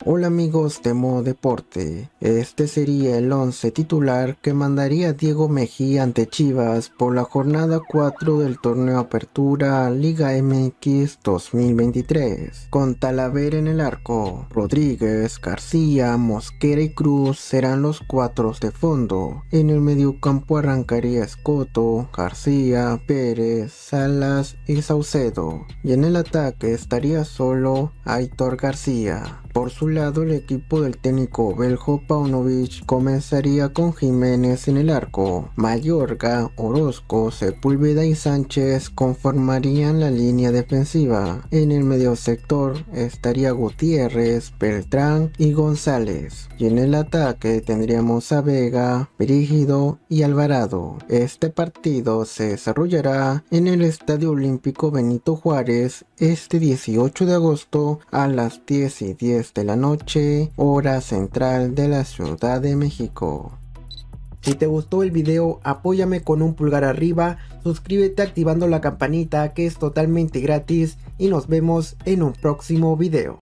Hola amigos de Modo Deporte, este sería el 11 titular que mandaría Diego Mejía ante Chivas por la jornada 4 del torneo Apertura Liga MX 2023. Con Talavera en el arco, Rodríguez, García, Mosquera y Cruz serán los cuatros de fondo. En el mediocampo arrancaría Escoto, García, Pérez, Salas y Saucedo. Y en el ataque estaría solo Aitor García. Por su lado, el equipo del técnico Beljo Paunovic comenzaría con Jiménez en el arco. Mayorga, Orozco, Sepúlveda y Sánchez conformarían la línea defensiva. En el medio sector estaría Gutiérrez, Beltrán y González. Y en el ataque tendríamos a Vega, Brígido y Alvarado. Este partido se desarrollará en el Estadio Olímpico Benito Juárez este 18 de agosto a las 10:10 de la noche, hora central de la Ciudad de México. Si te gustó el video, apóyame con un pulgar arriba, suscríbete activando la campanita que es totalmente gratis y nos vemos en un próximo video.